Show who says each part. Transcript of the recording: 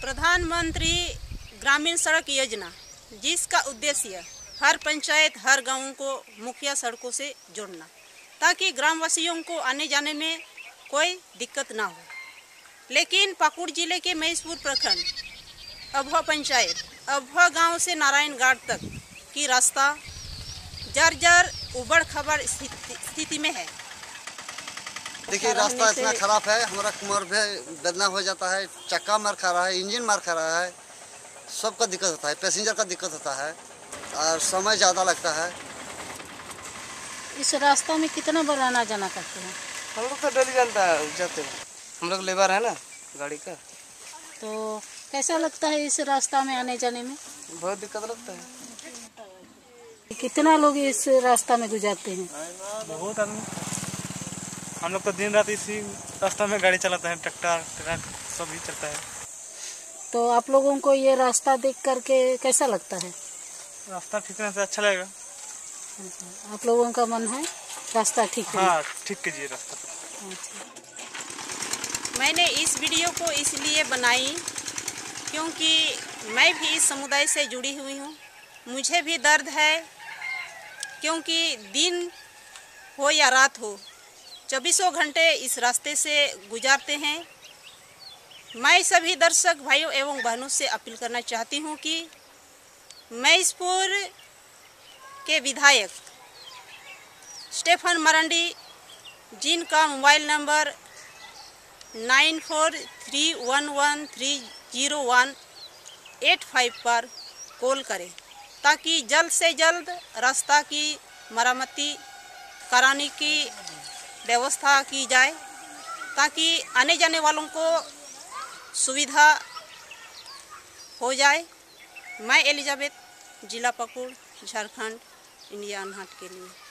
Speaker 1: प्रधानमंत्री ग्रामीण सड़क योजना, जिसका उद्देश्य हर पंचायत हर गांव को मुखिया सड़कों से जोड़ना, ताकि ग्रामवासियों को आने जाने में कोई दिक्कत ना हो। लेकिन पाकुड़ जिले के महेशपुर प्रखंड अभवा पंचायत अभवा गांव से नारायण घाट तक की रास्ता जर्जर उबड़ खबड़ स्थिति में है।
Speaker 2: देखिए, रास्ता इतना खराब है, हमारा कुमार भी बेदना हो जाता है, चक्का मार खा रहा है, इंजन मार खा रहा है, सबका दिक्कत होता है, पैसेंजर का दिक्कत होता है और समय ज़्यादा लगता है।
Speaker 3: इस रास्ता में कितना बार आना जाना करते हैं?
Speaker 4: हम लोग तो डेली जाते हैं, हम लोग लेबर है ना गाड़ी का।
Speaker 3: तो कैसा लगता है इस रास्ता में आने जाने में?
Speaker 4: बहुत दिक्कत लगता है।
Speaker 3: कितना लोग इस रास्ता में गुजरते हैं?
Speaker 5: बहुत आदमी। हम लोग तो दिन रात इसी रास्ता में गाड़ी चलाते हैं, ट्रैक्टर ट्रक सब भी चलता है।
Speaker 3: तो आप लोगों को ये रास्ता देख करके कैसा लगता है?
Speaker 5: रास्ता ठीक रहने से अच्छा लगेगा।
Speaker 3: आप लोगों का मन है रास्ता ठीक है?
Speaker 5: हाँ, ठीक कीजिए रास्ता।
Speaker 1: मैंने इस वीडियो को इसलिए बनाई क्योंकि मैं भी इस समुदाय से जुड़ी हुई हूँ। मुझे भी दर्द है, क्योंकि दिन हो या रात हो 24 घंटे इस रास्ते से गुजारते हैं। मैं सभी दर्शक भाइयों एवं बहनों से अपील करना चाहती हूँ कि महेशपुर के विधायक स्टेफन मरांडी, जिनका मोबाइल नंबर 9431130185 पर कॉल करें, ताकि जल्द से जल्द रास्ता की मरम्मती कराने की व्यवस्था की जाए, ताकि आने जाने वालों को सुविधा हो जाए। मैं एलिजाबेथ, जिला पाकुड़, झारखंड, इंडिया अनहट के लिए।